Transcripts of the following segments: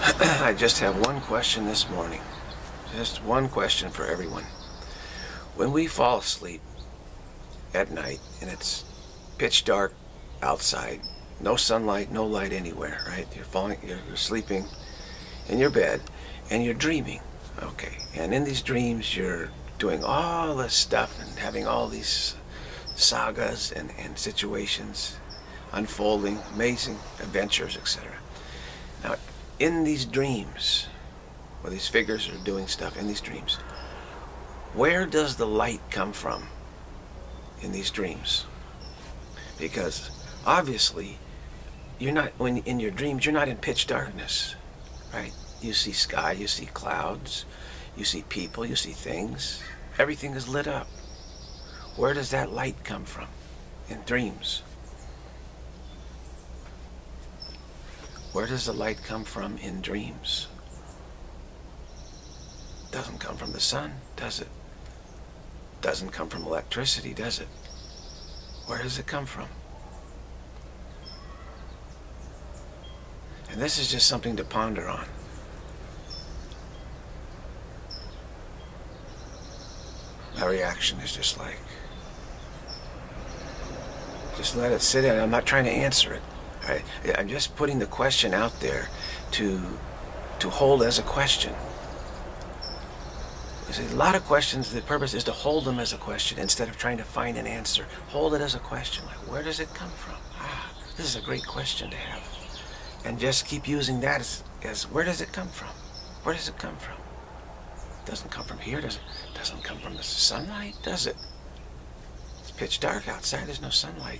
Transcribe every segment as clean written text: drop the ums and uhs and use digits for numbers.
I just have one question this morning. Just one question for everyone. When we fall asleep at night and it's pitch dark outside, no sunlight, no light anywhere, right? You're sleeping in your bed and you're dreaming. Okay. And in these dreams you're doing all this stuff and having all these sagas and situations unfolding, amazing adventures, etc. Now, in these dreams, where these figures are doing stuff in these dreams, where does the light come from in these dreams? Because obviously, when in your dreams, you're not in pitch darkness, right? You see sky, you see clouds, you see people, you see things. Everything is lit up. Where does that light come from in dreams? Where does the light come from in dreams? Doesn't come from the sun, does it? Doesn't come from electricity, does it? Where does it come from? And this is just something to ponder on. My reaction is just like, just let it sit in. I'm not trying to answer it. I'm just putting the question out there to hold as a question. There's a lot of questions. The purpose is to hold them as a question instead of trying to find an answer. Hold it as a question. Like, where does it come from? This is a great question to have. And just keep using that as where does it come from? Where does it come from? It doesn't come from here. Doesn't come from the sunlight, does it? It's pitch dark outside. There's no sunlight.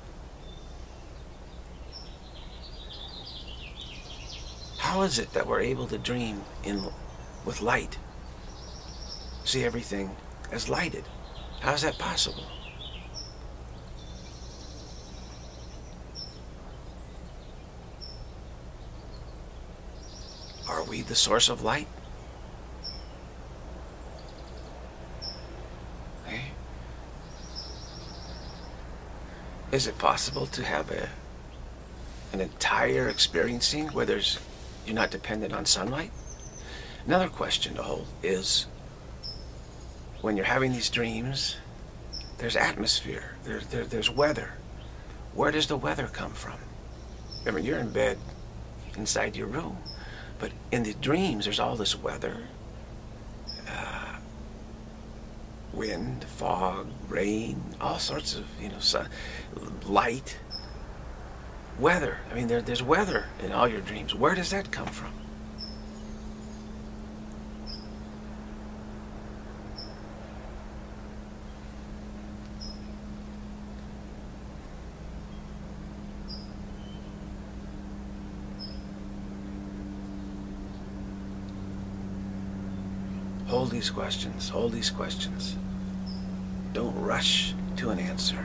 How is it that we're able to dream with light? See everything as lighted. How is that possible? Are we the source of light? Okay. Is it possible to have an entire experiencing where you're not dependent on sunlight? Another question to hold is, when you're having these dreams, there's atmosphere, there's weather. Where does the weather come from? Remember, you're in bed inside your room, but in the dreams there's all this weather, wind, fog, rain, all sorts of, sun, light, weather. I mean, there's weather in all your dreams. Where does that come from? Hold these questions. Hold these questions. Don't rush to an answer.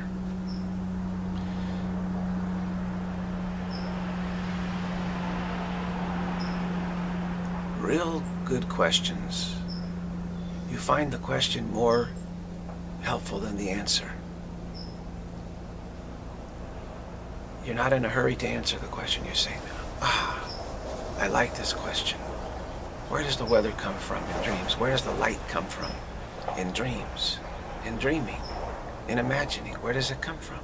Real good questions. You find the question more helpful than the answer. You're not in a hurry to answer the question. You're saying, I like this question. Where does the weather come from in dreams? Where does the light come from in dreams? In dreaming? In imagining? Where does it come from?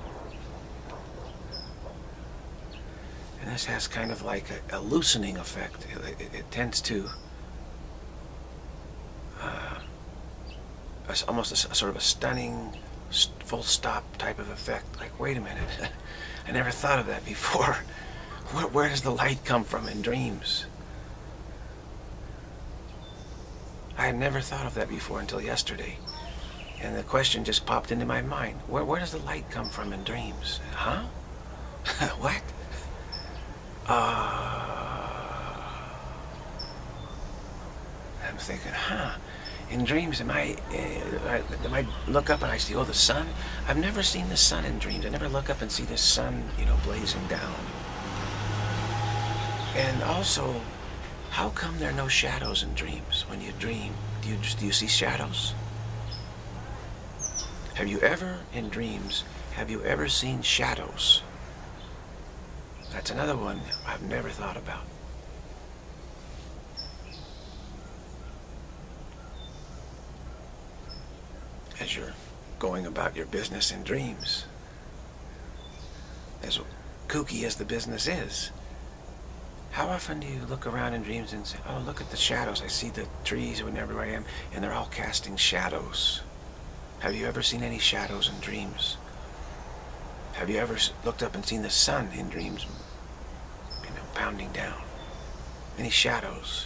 And this has kind of like a loosening effect. It tends to almost a sort of a stunning full stop type of effect. Like, wait a minute, I never thought of that before. Where does the light come from in dreams? I had never thought of that before until yesterday. And the question just popped into my mind. Where does the light come from in dreams? Huh? What? I'm thinking, in dreams, am I look up and I see, the sun? I've never seen the sun in dreams. I never look up and see the sun, blazing down. And also, how come there are no shadows in dreams? When you dream, do you see shadows? Have you ever, in dreams, seen shadows? That's another one I've never thought about. as you're going about your business in dreams. As kooky as the business is, how often do you look around in dreams and say, oh, look at the shadows. I see the trees whenever I am, and they're all casting shadows. Have you ever seen any shadows in dreams? Have you ever looked up and seen the sun in dreams, pounding down? Any shadows?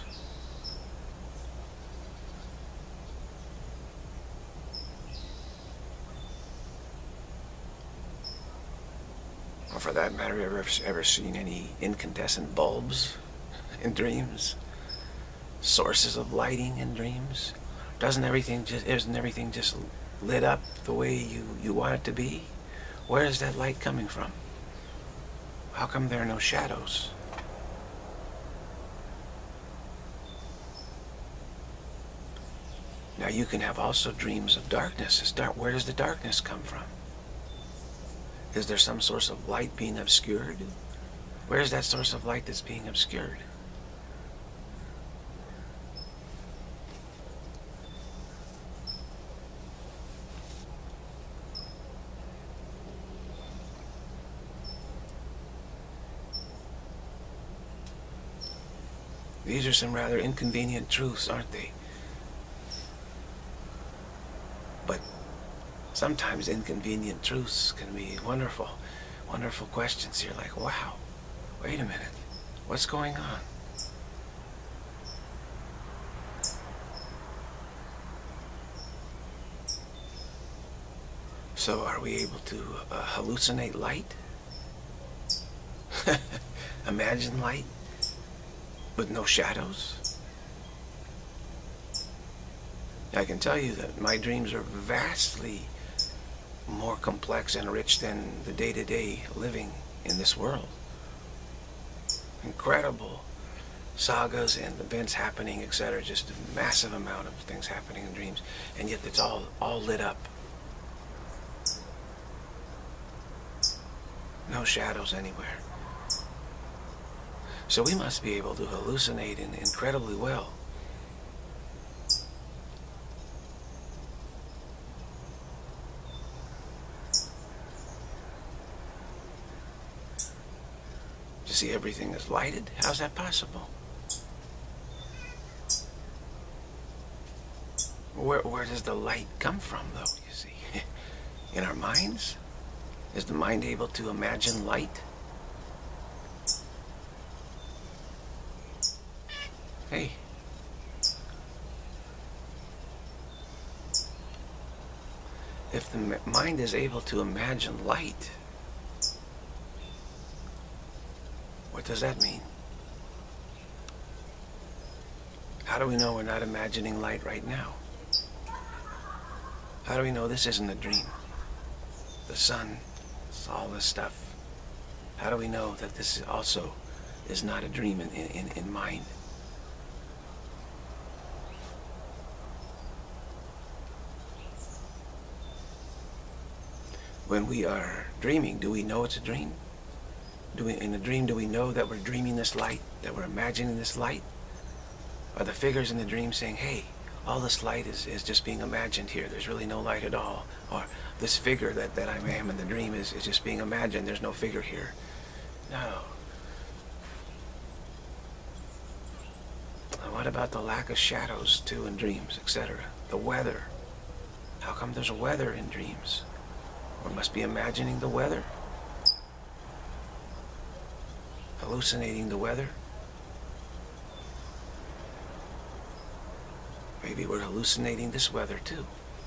Or for that matter, have you ever seen any incandescent bulbs in dreams? Sources of lighting in dreams? Isn't everything just lit up the way you want it to be? Where is that light coming from? How come there are no shadows? Now you can have also dreams of darkness. Where does the darkness come from? Is there some source of light being obscured? Where is that source of light that's being obscured? These are some rather inconvenient truths, aren't they? But sometimes inconvenient truths can be wonderful, wonderful questions. You're like, wow, wait a minute, what's going on? So are we able to hallucinate light? Imagine light with no shadows? I can tell you that my dreams are vastly more complex and rich than the day-to-day living in this world. Incredible sagas and events happening, etc. Just a massive amount of things happening in dreams, and yet it's all lit up. No shadows anywhere. So we must be able to hallucinate incredibly well. To see everything is lighted? How's that possible? Where does the light come from, though, you see? In our minds? Is the mind able to imagine light? Hey. If the mind is able to imagine light, what does that mean? How do we know we're not imagining light right now? How do we know this isn't a dream? The sun, all this stuff. How do we know that this also is not a dream in mind? When we are dreaming, do we know it's a dream? In a dream, do we know that we're dreaming this light, that we're imagining this light? Are the figures in the dream saying, hey, all this light is just being imagined here, there's really no light at all? Or this figure that I am in the dream is just being imagined, there's no figure here? No. And what about the lack of shadows, too, in dreams, etc.? The weather. How come there's weather in dreams? One must be imagining the weather, hallucinating the weather. Maybe we're hallucinating this weather too.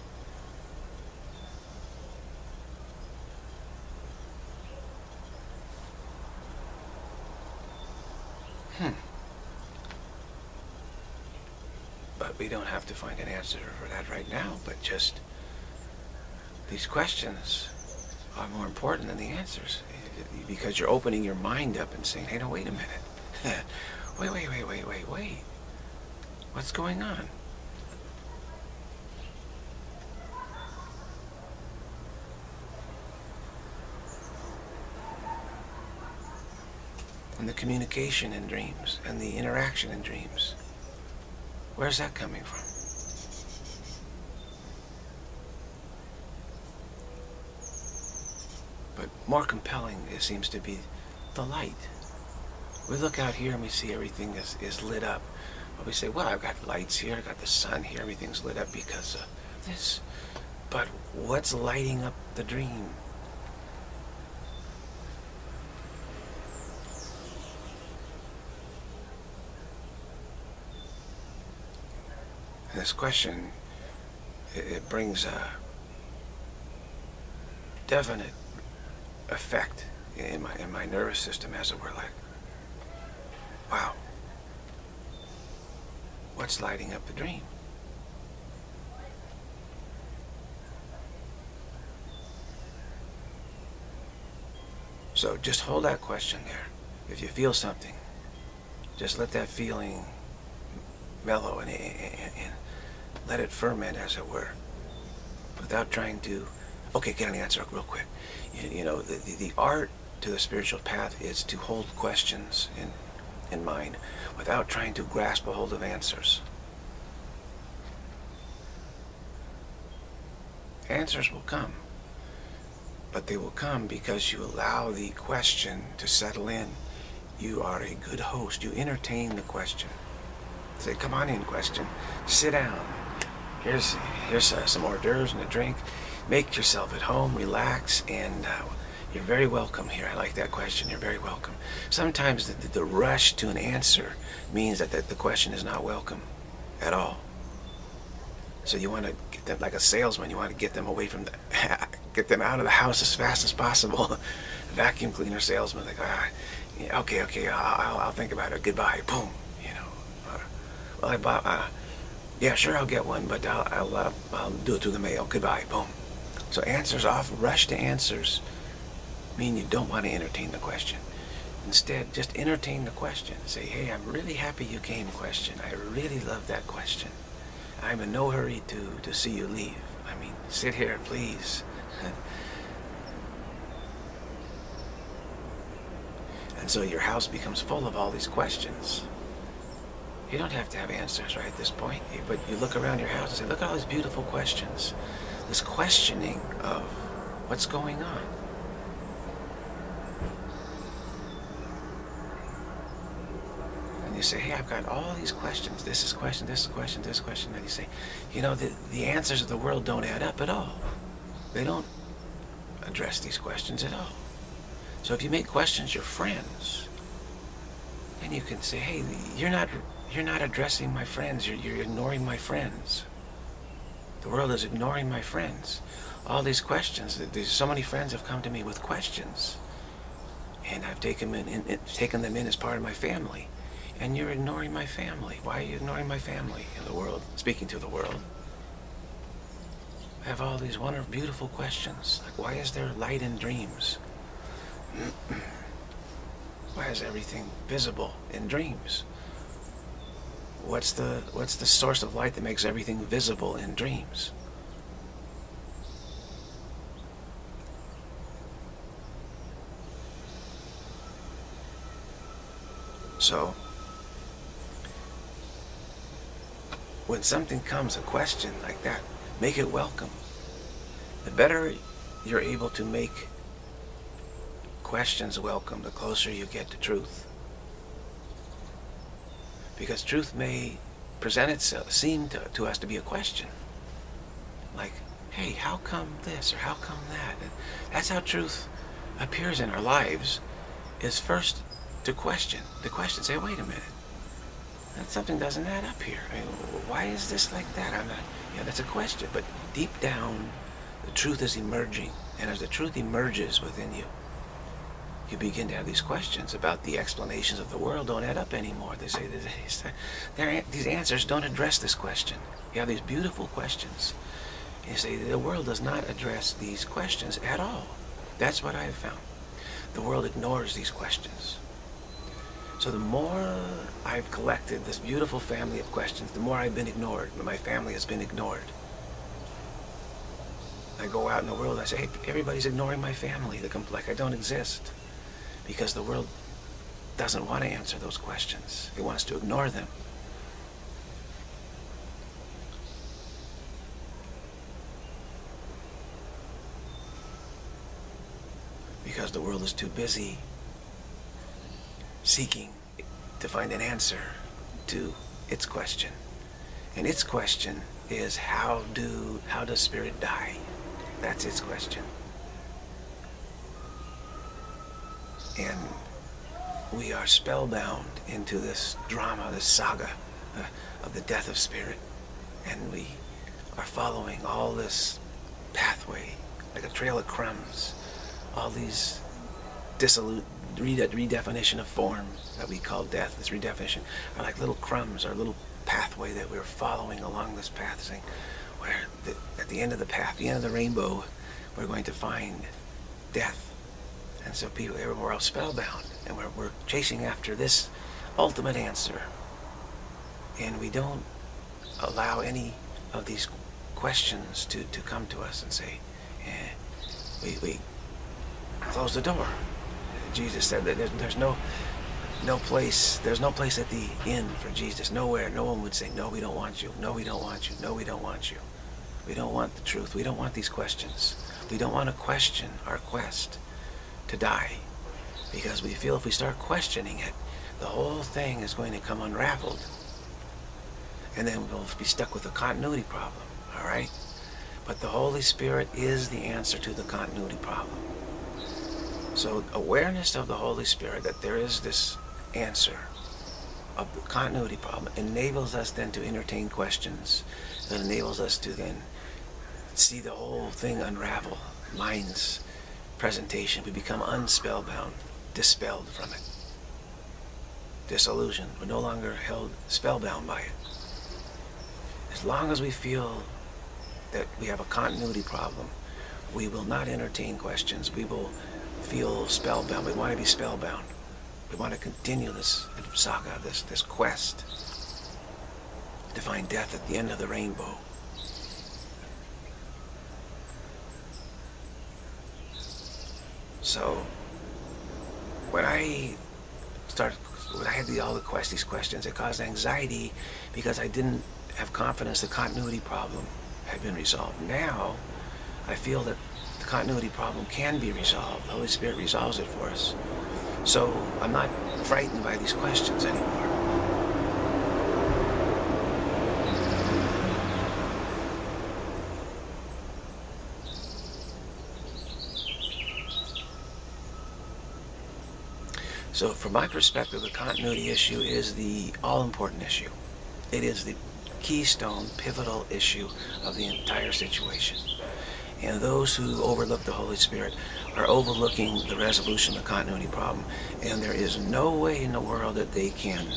But we don't have to find an answer for that right now, but just these questions are more important than the answers, because you're opening your mind up and saying, hey, no, wait a minute. wait. What's going on? And the communication in dreams and the interaction in dreams, where's that coming from? But more compelling, it seems to be the light. We look out here and we see everything is lit up. But we say, well, I've got lights here, I've got the sun here, everything's lit up because of this. But what's lighting up the dream? And this question, it brings a definite effect in my nervous system, as it were. Like, wow, what's lighting up the dream? So just hold that question there. If you feel something, just let that feeling mellow and let it ferment, as it were, without trying to, okay, get an answer real quick. You know, the art to the spiritual path is to hold questions in mind without trying to grasp a hold of answers. Answers will come, but they will come because you allow the question to settle in. You are a good host. You entertain the question. Say, come on in, question. Sit down. Here's some hors d'oeuvres and a drink. Make yourself at home, relax, and you're very welcome here. I like that question. You're very welcome. Sometimes the rush to an answer means that the question is not welcome at all. So you want to get them, like a salesman, you want to get them away from get them out of the house as fast as possible. Vacuum cleaner salesman, like, okay, I'll think about it. Goodbye. Boom. You know. Well, I bought. Yeah, sure, I'll get one, but I'll do it through the mail. Goodbye. Boom. So answers off. Rush to answers mean you don't want to entertain the question. Instead, just entertain the question. Say, hey, I'm really happy you came, question. I really love that question. I'm in no hurry to see you leave. I mean, sit here, please. And so your house becomes full of all these questions. You don't have to have answers right at this point, but you look around your house and say, look at all these beautiful questions. This questioning of what's going on. And you say, hey, I've got all these questions. This is question, this is question, this question. And you say, you know, the answers of the world don't add up at all. They don't address these questions at all. So if you make questions your friends, then you can say, hey, you're not addressing my friends. You're ignoring my friends. The world is ignoring my friends. All these questions, there's so many friends have come to me with questions, and I've taken them in as part of my family. And you're ignoring my family. Why are you ignoring my family in the world? Speaking to the world. I have all these wonderful, beautiful questions. Like, why is there light in dreams? Why is everything visible in dreams? What's the source of light that makes everything visible in dreams? So, when something comes, a question like that, make it welcome. The better you're able to make questions welcome, the closer you get to truth. Because truth may present itself, seem to us to be a question. Like, hey, how come this or how come that? And that's how truth appears in our lives, is first to question. The question, say, wait a minute, that something doesn't add up here. I mean, why is this like that? That's a question. But deep down, the truth is emerging. And as the truth emerges within you, you begin to have these questions about the explanations of the world don't add up anymore. They say these answers don't address this question. You have these beautiful questions. And you say the world does not address these questions at all. That's what I have found. The world ignores these questions. So the more I've collected this beautiful family of questions, the more I've been ignored. My family has been ignored. I go out in the world and I say, hey, everybody's ignoring my family. Like I don't exist. Because the world doesn't want to answer those questions. It wants to ignore them. the world is too busy seeking to find an answer to its question. And its question is, how does spirit die? That's its question. And we are spellbound into this drama, this saga of the death of spirit. And we are following all this pathway, like a trail of crumbs, all these dissolute redefinition of form that we call death, this redefinition, are like little crumbs, or little pathway that we're following along this path, saying, where at the end of the path, the end of the rainbow, we're going to find death. And so we're all spellbound, and we're chasing after this ultimate answer. And we don't allow any of these questions to come to us and say, we close the door. Jesus said that there's no place at the end for Jesus. Nowhere. No one would say, no, we don't want you. No, we don't want you. No, we don't want you. We don't want the truth. We don't want these questions. We don't want to question our quest to die, because we feel if we start questioning it, the whole thing is going to come unraveled, and then we'll be stuck with a continuity problem. All right? But the Holy Spirit is the answer to the continuity problem. So awareness of the Holy Spirit, that there is this answer of the continuity problem, enables us then to entertain questions. That enables us to then see the whole thing unravel. Mind's presentation. We become unspellbound, dispelled from it. Disillusioned. We're no longer held spellbound by it. As long as we feel that we have a continuity problem, we will not entertain questions. We will feel spellbound. We want to be spellbound. We want to continue this saga, this quest to find death at the end of the rainbow. So when I had these questions, it caused anxiety because I didn't have confidence the continuity problem had been resolved. Now I feel that the continuity problem can be resolved. The Holy Spirit resolves it for us. So I'm not frightened by these questions anymore. So from my perspective, the continuity issue is the all-important issue. It is the keystone, pivotal issue of the entire situation. And those who overlook the Holy Spirit are overlooking the resolution of the continuity problem. And there is no way in the world that they can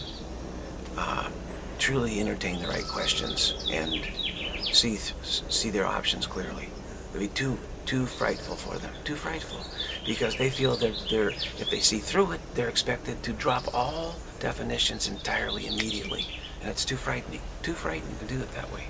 truly entertain the right questions and see their options clearly. It would be too frightful for them, too frightful, because they feel that if they see through it, they're expected to drop all definitions entirely, immediately, and it's too frightening to do it that way.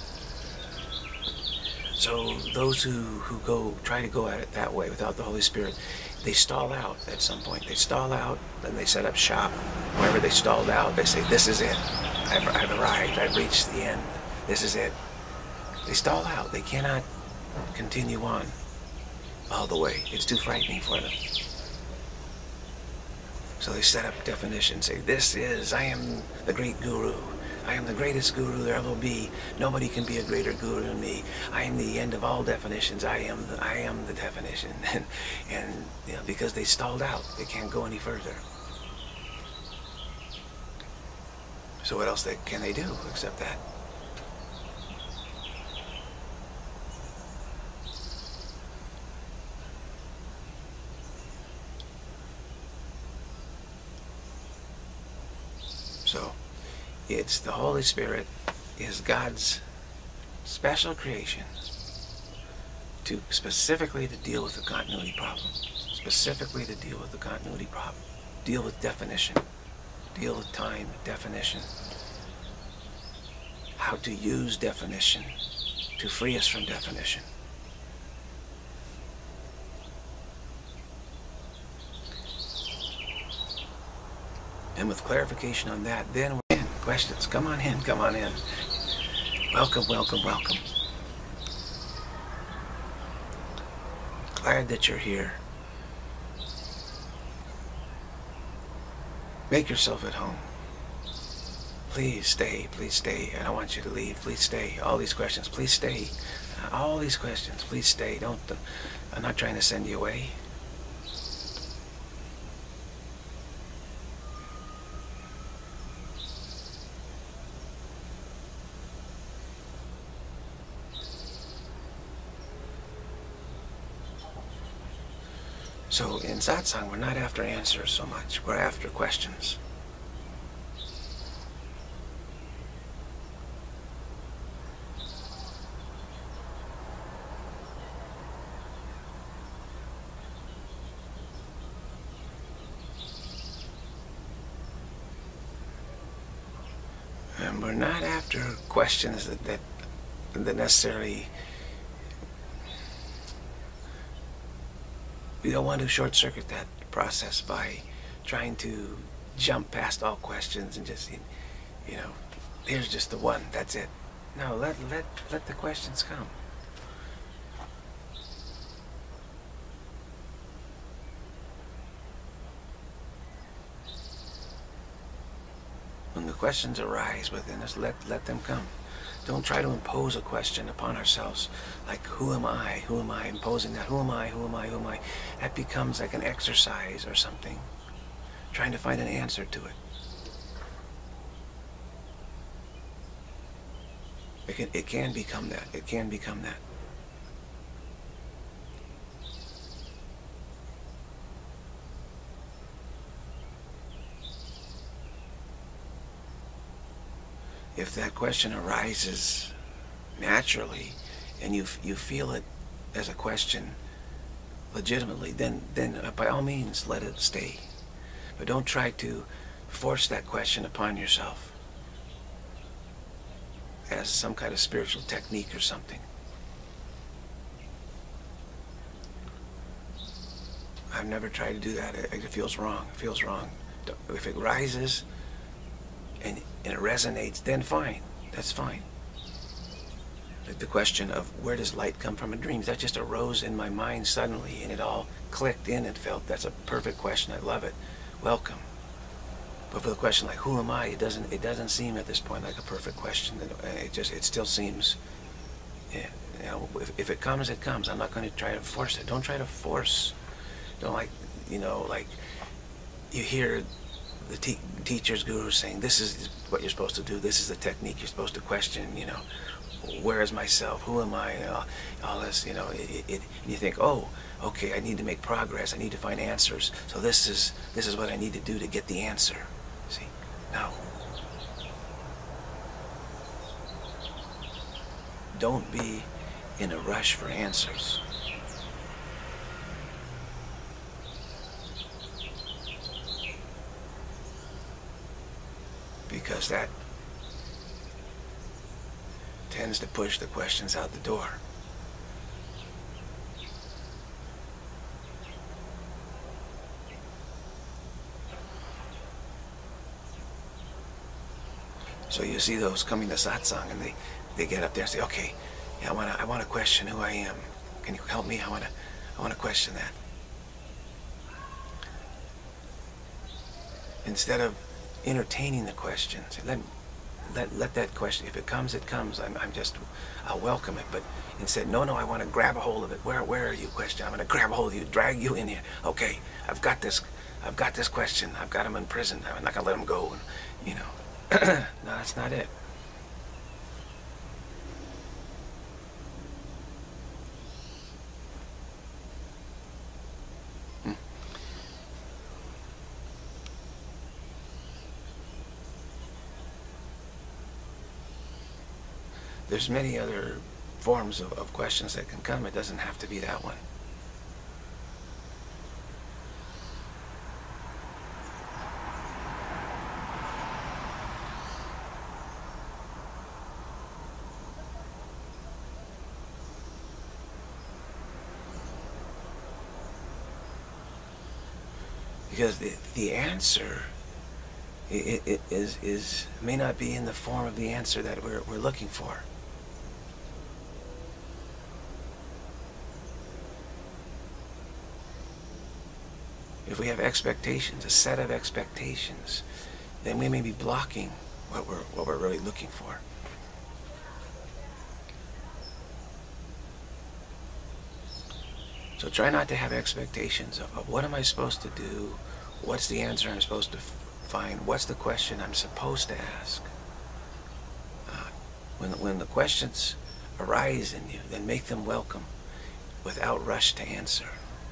So those who try to go at it that way without the Holy Spirit, they stall out at some point. They stall out, then they set up shop. Wherever they stalled out, they say, this is it. I've arrived. I've reached the end. This is it. They stall out. They cannot continue on all the way. It's too frightening for them. So they set up definitions, say, I am the great guru. I am the greatest guru there ever will be. Nobody can be a greater guru than me. I am the end of all definitions. I am the definition. and you know, because they stalled out, they can't go any further. So what else can they do except that? So it's the Holy Spirit is God's special creation specifically to deal with the continuity problem. Specifically to deal with the continuity problem. Deal with definition. Deal with time, definition. How to use definition to free us from definition. And with clarification on that, then we're in. Questions, come on in, come on in. Welcome, welcome, welcome. Glad that you're here. Make yourself at home. Please stay. Please stay. I don't want you to leave. Please stay. All these questions. Please stay. All these questions. Please stay. Don't. I'm not trying to send you away. So in satsang, we're not after answers so much. We're after questions. And we're not after questions that necessarily... We don't want to short-circuit that process by trying to jump past all questions and just, you know, here's just the one, that's it. No, let the questions come. When the questions arise within us, let them come. Don't try to impose a question upon ourselves, like, who am I? Who am I? Imposing that, who am I? Who am I? Who am I? That becomes like an exercise or something, trying to find an answer to it. It can become that. It can become that. If that question arises naturally and you feel it as a question legitimately, then by all means let it stay. But don't try to force that question upon yourself as some kind of spiritual technique or something. I've never tried to do that. It feels wrong. It feels wrong. If it rises and it resonates, then fine. That's fine. Like the question of where does light come from in dreams, that just arose in my mind suddenly and it all clicked in and felt that's a perfect question. I love it. Welcome. But for the question like who am I, it doesn't seem at this point like a perfect question. It still seems, yeah, you know, if it comes, it comes. I'm not going to try to force it. Don't try to force. Don't, like, you know, like you hear the teachers, gurus saying, this is what you're supposed to do, this is the technique you're supposed to question, you know, where is myself, who am I, all this, you know, and you think, oh, okay, I need to make progress, I need to find answers, so this is what I need to do to get the answer. See, no. Don't be in a rush for answers. Because that tends to push the questions out the door. So you see those coming to satsang and they get up there and say, okay, yeah, I want to question who I am. Can you help me? I want to question that. Instead of entertaining the questions, let that question, if it comes, it comes. I'll welcome it. But instead, no, I want to grab a hold of it. Where are you, question? I'm going to grab a hold of you, drag you in here. Okay, I've got this question. I've got him in prison. I'm not going to let him go. And, you know, no, that's not it. There's many other forms of questions that can come. It doesn't have to be that one. Because the answer may not be in the form of the answer that we're looking for. if we have expectations, a set of expectations, then we may be blocking what we're really looking for. So try not to have expectations of what am I supposed to do, what's the answer I'm supposed to find, what's the question I'm supposed to ask. When the questions arise in you, then make them welcome without rush to answer.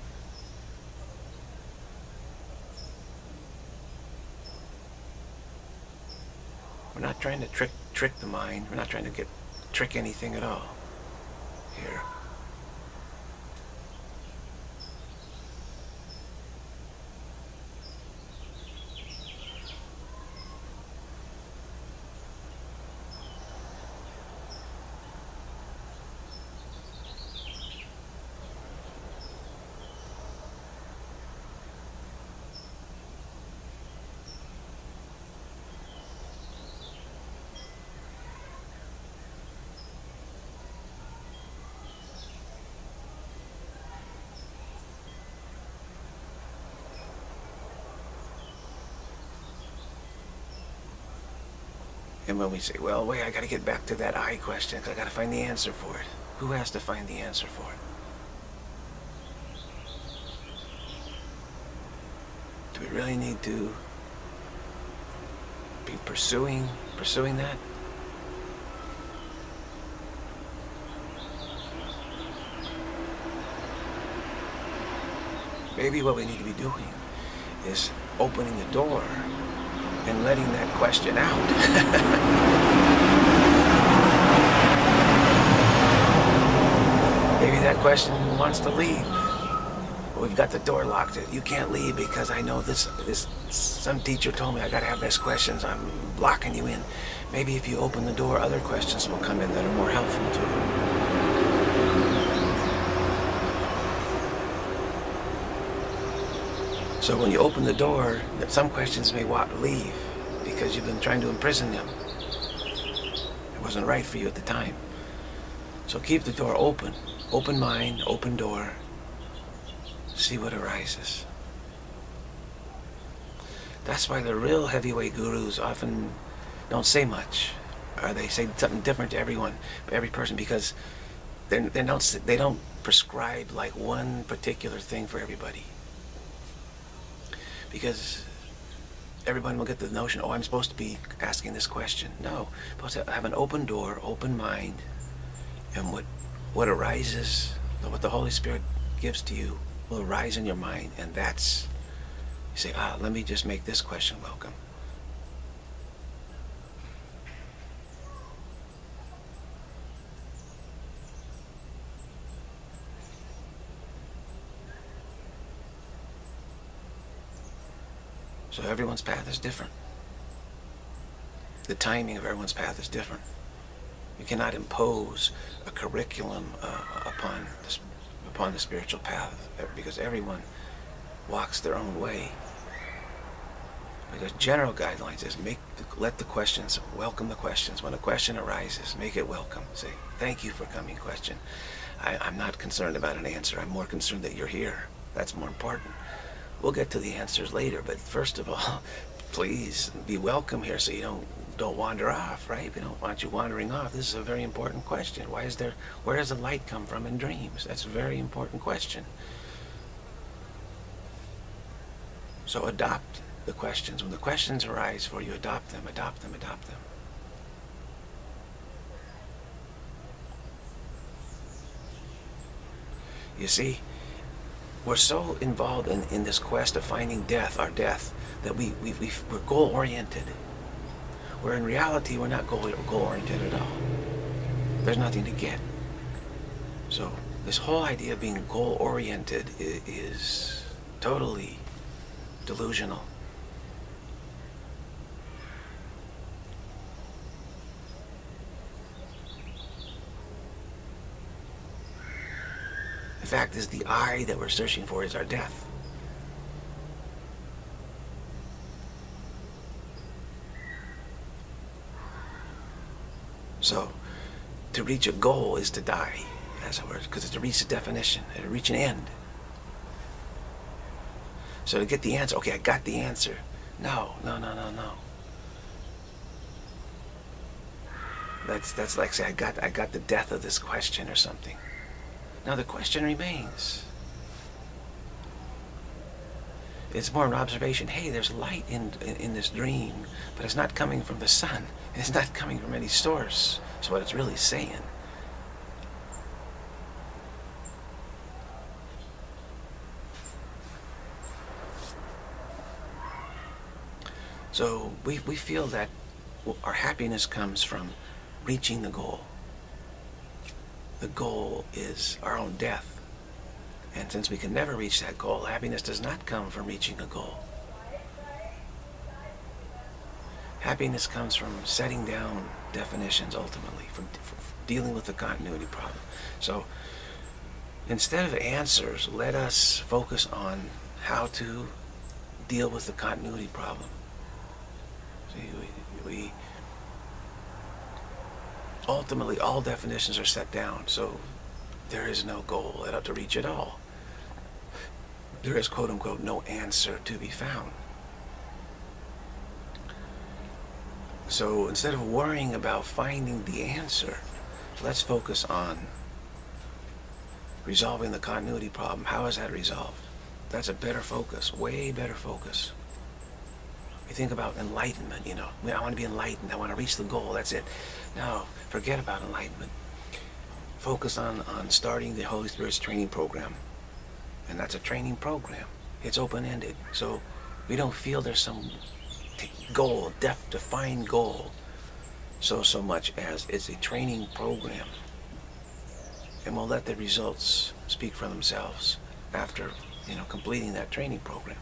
We're not trying to trick the mind. We're not trying to trick anything at all here. And when we say, well, wait, I got to get back to that I question because I got to find the answer for it. Who has to find the answer for it? Do we really need to be pursuing that? Maybe what we need to be doing is opening the door and letting that question out. Maybe that question wants to leave. We've got the door locked. You can't leave because I know this some teacher told me I gotta have these questions. I'm blocking you in. Maybe if you open the door, other questions will come in that are more helpful to you. So when you open the door, some questions may leave because you've been trying to imprison them. It wasn't right for you at the time. So keep the door open. Open mind, open door. See what arises. That's why the real heavyweight gurus often don't say much. Or they say something different to every person, because they don't prescribe like one particular thing for everybody. Because everyone will get the notion, oh, I'm supposed to be asking this question. No, I'm supposed to have an open door, open mind, and what arises, what the Holy Spirit gives to you will arise in your mind, and that's, you say, let me just make this question welcome. So everyone's path is different. The timing of everyone's path is different. You cannot impose a curriculum upon the spiritual path, because everyone walks their own way. Because general guidelines is let the questions, welcome the questions. When a question arises, make it welcome. Say, thank you for coming, question. I'm not concerned about an answer. I'm more concerned that you're here. That's more important. We'll get to the answers later, but first of all, please be welcome here so you don't wander off, right? We don't want you wandering off. This is a very important question. Where does the light come from in dreams? That's a very important question. So adopt the questions. When the questions arise for you, adopt them, adopt them, adopt them. You see, we're so involved in this quest of finding death, our death, that we're goal-oriented. Where in reality, we're not goal-oriented at all. There's nothing to get. So this whole idea of being goal-oriented is totally delusional. The fact is, the I that we're searching for is our death. So, to reach a goal is to die, as it were, because it's to reach a definition, to reach an end. So to get the answer, okay, I got the answer. No, no, no, no, no. That's like say I got the depth of this question or something. Now the question remains. It's more an observation. Hey, there's light in this dream, but it's not coming from the sun. It's not coming from any source. So what it's really saying. So we feel that our happiness comes from reaching the goal. The goal is our own death. And since we can never reach that goal, happiness does not come from reaching a goal. Happiness comes from setting down definitions ultimately, from dealing with the continuity problem. So instead of answers, let us focus on how to deal with the continuity problem. See, we ultimately, all definitions are set down, so there is no goal to reach at all. There is, quote unquote, no answer to be found. So instead of worrying about finding the answer, let's focus on resolving the continuity problem. How is that resolved? That's a better focus, way better focus. You think about enlightenment, you know. I want to be enlightened. I want to reach the goal. That's it. No, forget about enlightenment. Focus on starting the Holy Spirit's training program. And that's a training program. It's open-ended. So we don't feel there's some goal, defined goal, so much as it's a training program. And we'll let the results speak for themselves after, you know, completing that training program.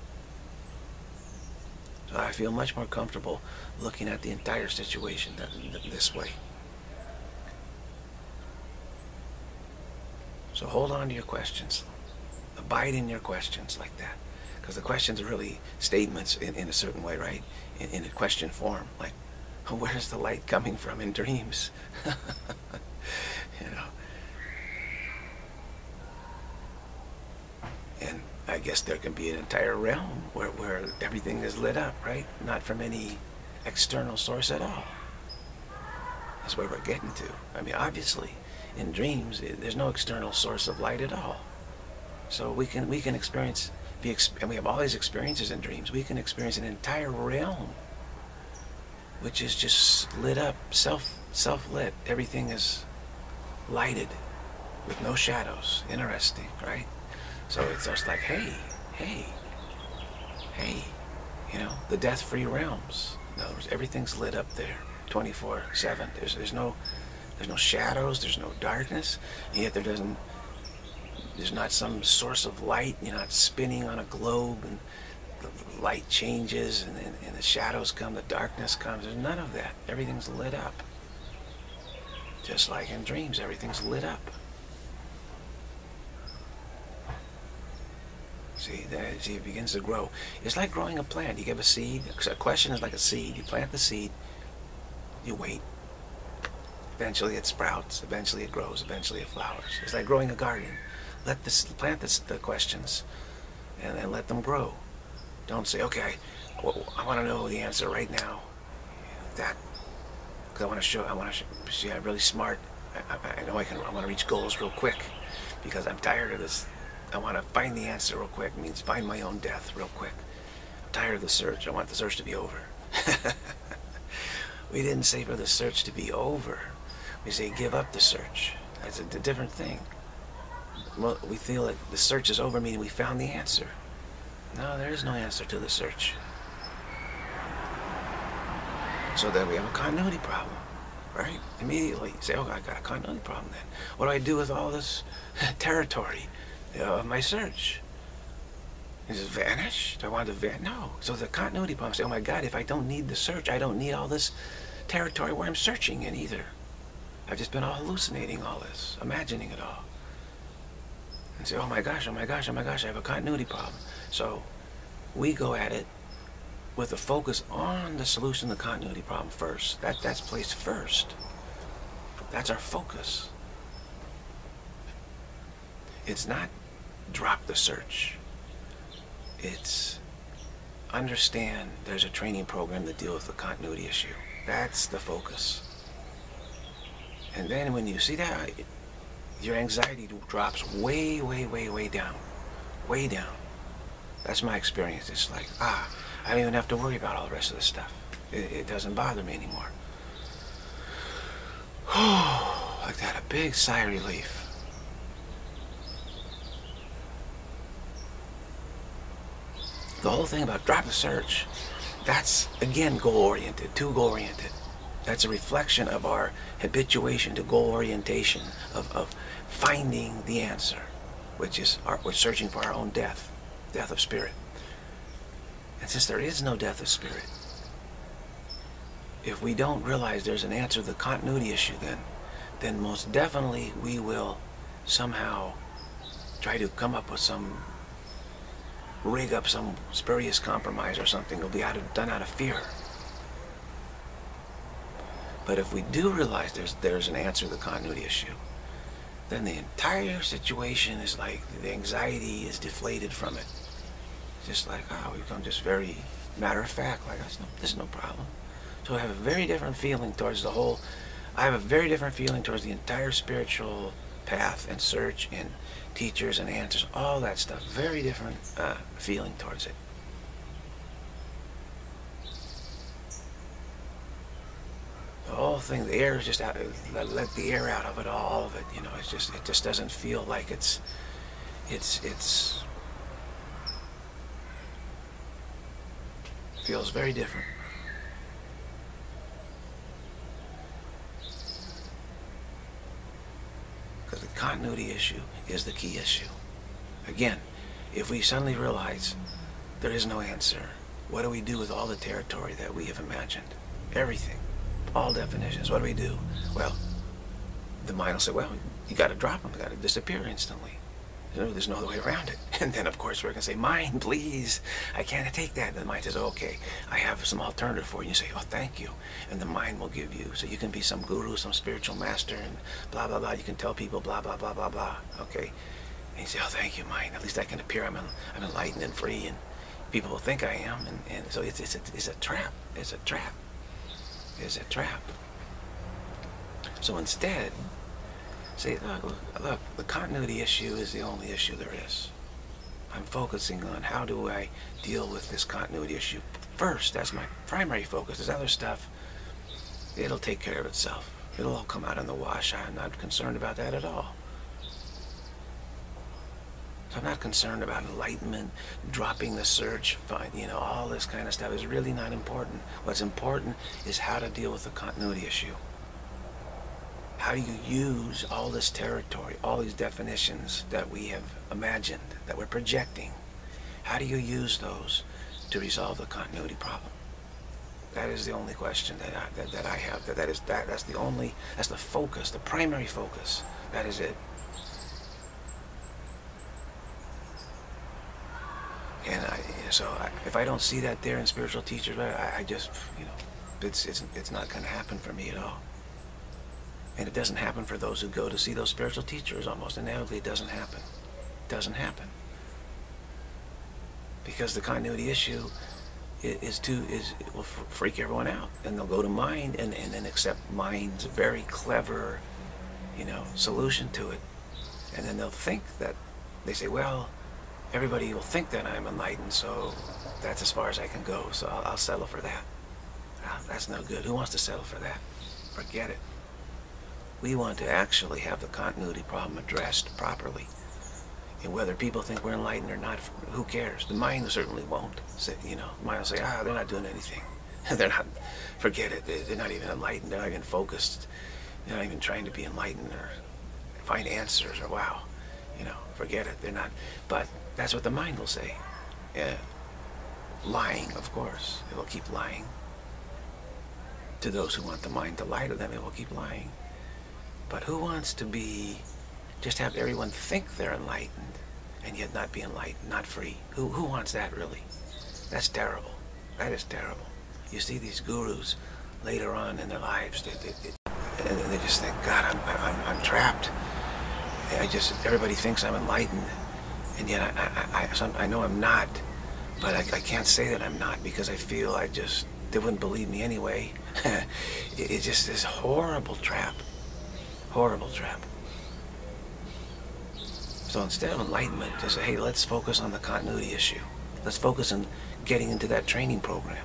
So I feel much more comfortable looking at the entire situation this way. So hold on to your questions. Abide in your questions like that. Because the questions are really statements in a certain way, right? In a question form. Like, where's the light coming from in dreams? You know. And I guess there can be an entire realm where everything is lit up, right? Not from any external source at all. That's where we're getting to. I mean, obviously, in dreams, there's no external source of light at all. So we can experience, and we have all these experiences in dreams. We can experience an entire realm, which is just lit up, self-lit. Everything is lighted with no shadows. Interesting, right? So it's just like, hey, you know, the death-free realms. In other words, everything's lit up there, 24/7. There's no shadows. There's no darkness. And yet there's not some source of light. You're not spinning on a globe and the light changes and the shadows come, the darkness comes. There's none of that. Everything's lit up. Just like in dreams, everything's lit up. See, it begins to grow. It's like growing a plant. You give a seed. A question is like a seed. You plant the seed. You wait. Eventually it sprouts. Eventually it grows. Eventually it flowers. It's like growing a garden. Plant the questions, and then let them grow. Don't say, okay, I want to know the answer right now. That, because I want to see I'm really smart. I know I want to reach goals real quick, because I'm tired of this. I want to find the answer real quick. It means find my own death real quick. I'm tired of the search. I want the search to be over. We didn't say for the search to be over. We say give up the search. That's a different thing. Well, we feel that the search is over, meaning we found the answer. No, there is no answer to the search. So then we have a continuity problem, right? Immediately you say, oh, I got a continuity problem then. What do I do with all this territory of my search? Does it vanish? Do I want it to vanish? No. So the continuity problem, say, oh my God, if I don't need the search, I don't need all this territory where I'm searching in either. I've just been all hallucinating all this, imagining it all. And say, oh my gosh, I have a continuity problem. So we go at it with a focus on the solution of the continuity problem first. That's placed first. That's our focus. It's not drop the search. It's understand there's a training program to deal with the continuity issue. That's the focus. And then when you see that, your anxiety drops way, way, way, way down. Way down. That's my experience. It's like, I don't even have to worry about all the rest of this stuff. It doesn't bother me anymore. Like that, a big sigh of relief. The whole thing about drop the search, that's, again, goal-oriented, too goal-oriented. That's a reflection of our habituation to goal orientation, of finding the answer, which is we're searching for our own death of spirit. And since there is no death of spirit, if we don't realize there's an answer to the continuity issue, then most definitely we will somehow try to come up with rig up some spurious compromise or something. It'll be done out of fear. But if we do realize there's an answer to the continuity issue, then the entire situation is like the anxiety is deflated from it. It's just like, we become just very matter of fact, like there's no problem. So I have a very different feeling towards I have a very different feeling towards the entire spiritual path and search and teachers and answers, all that stuff. Very different feeling towards it. The whole thing, the air is just out. Let the air out of it, all of it. You know, it just doesn't feel like it's feels very different. Because the continuity issue is the key issue. Again, if we suddenly realize there is no answer, what do we do with all the territory that we have imagined? Everything. All definitions. What do we do? Well, the mind will say, well, you got to drop them. You got to disappear instantly. There's no other way around it. And then, of course, we're going to say, mind, please, I can't take that. And the mind says, okay, I have some alternative for you. And you say, oh, thank you. And the mind will give you, so you can be some guru, some spiritual master, and blah, blah, blah. You can tell people blah, blah, blah, blah, blah. Okay? And you say, oh, thank you, mind. At least I can appear. I'm enlightened and free, and people will think I am. And so it's a trap. It's a trap. It's a trap. So instead, say, look, the continuity issue is the only issue there is. I'm focusing on how do I deal with this continuity issue first. That's my primary focus. This other stuff, it'll take care of itself. It'll all come out in the wash. I'm not concerned about that at all. So I'm not concerned about enlightenment, dropping the search, all this kind of stuff is really not important. What's important is how to deal with the continuity issue. How do you use all this territory, all these definitions that we have imagined, that we're projecting? How do you use those to resolve the continuity problem? That is the only question that I have. That's the focus, the primary focus. That is it. And if I don't see that there in spiritual teachers, I just, it's not going to happen for me at all. And it doesn't happen for those who go to see those spiritual teachers. Almost inevitably, it doesn't happen. It doesn't happen. Because the continuity issue will freak everyone out. And they'll go to mind and then accept mind's very clever, solution to it. And then they'll think that, they say, well, everybody will think that I'm enlightened, so that's as far as I can go. So I'll settle for that. That's no good. Who wants to settle for that? Forget it. We want to actually have the continuity problem addressed properly. And whether people think we're enlightened or not, who cares? The mind certainly won't. The mind will say, they're not doing anything. They're not, forget it. They're not even enlightened. They're not even focused. They're not even trying to be enlightened or find answers or wow. Forget it. They're not. But that's what the mind will say. Yeah. Lying, of course. It will keep lying. To those who want the mind to lie to them, it will keep lying. But who wants to just have everyone think they're enlightened and yet not be enlightened, not free? Who wants that, really? That's terrible. That is terrible. You see these gurus later on in their lives, they just think, God, I'm trapped. Everybody thinks I'm enlightened, and yet I know I'm not. But I can't say that I'm not, because I feel they wouldn't believe me anyway. It's just this horrible trap. Horrible trap. So instead of enlightenment, just say, hey, let's focus on the continuity issue. Let's focus on getting into that training program.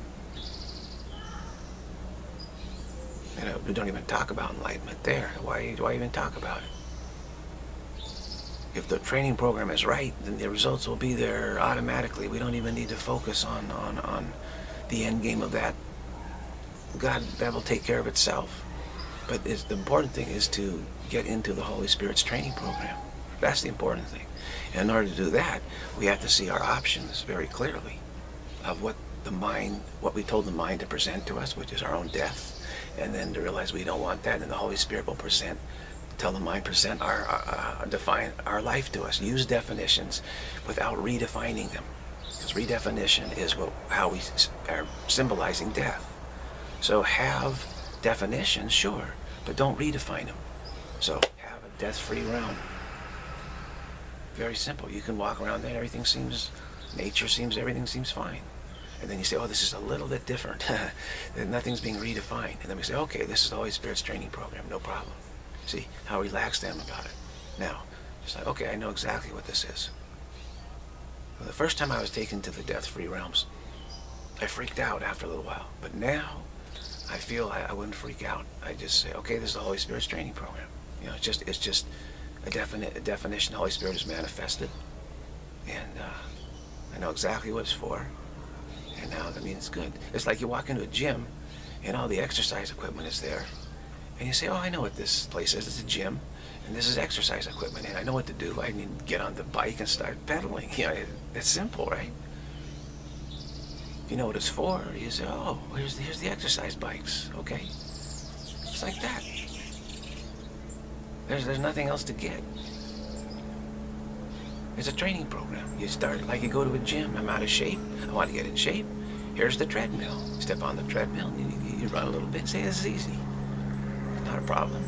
You know, we don't even talk about enlightenment there. Why even talk about it? If the training program is right, then the results will be there automatically. We don't even need to focus on the end game of that. God, that will take care of itself. But the important thing is to get into the Holy Spirit's training program. That's the important thing. And in order to do that, we have to see our options very clearly of what we told the mind to present to us, which is our own death, and then to realize we don't want that, and the Holy Spirit will tell the mind, present define our life to us. Use definitions without redefining them, because redefinition is how we are symbolizing death. So have definitions, sure, but don't redefine them. So have a death-free realm. Very simple. You can walk around there, everything seems fine. And then you say, oh, this is a little bit different. Then nothing's being redefined. And then we say, okay, this is the Holy Spirit's training program, no problem. See how relaxed I am about it. Now, just like, okay, I know exactly what this is. Well, the first time I was taken to the death-free realms, I freaked out after a little while. But now, I feel I wouldn't freak out. I just say, okay, this is the Holy Spirit's training program. You know, it's just a definition the Holy Spirit has manifested. And I know exactly what it's for. And now that means it's good. It's like you walk into a gym and all the exercise equipment is there. And you say, oh, I know what this place is. It's a gym. And this is exercise equipment. And I know what to do. I need to get on the bike and start pedaling. You know, it's simple, right? If you know what it's for, you say, oh, here's the exercise bikes. Okay. It's like that. There's nothing else to get. It's a training program. You start like you go to a gym. I'm out of shape. I want to get in shape. Here's the treadmill. Step on the treadmill and you run a little bit and say, this is easy. Not a problem.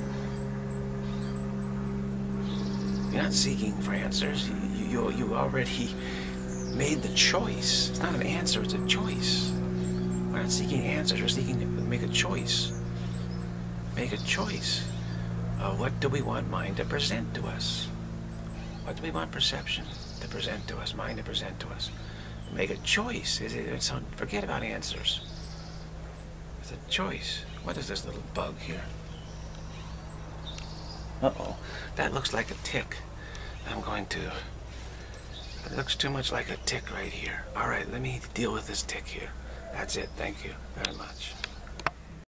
You're not seeking for answers. You already made the choice. It's not an answer, it's a choice. We're not seeking answers, we're seeking to make a choice. Make a choice. What do we want mind to present to us? What do we want perception to present to us, mind to present to us? Make a choice. Forget about answers. It's a choice. What is this little bug here? Uh-oh. That looks like a tick. It looks too much like a tick right here. All right, let me deal with this tick here. That's it. Thank you very much.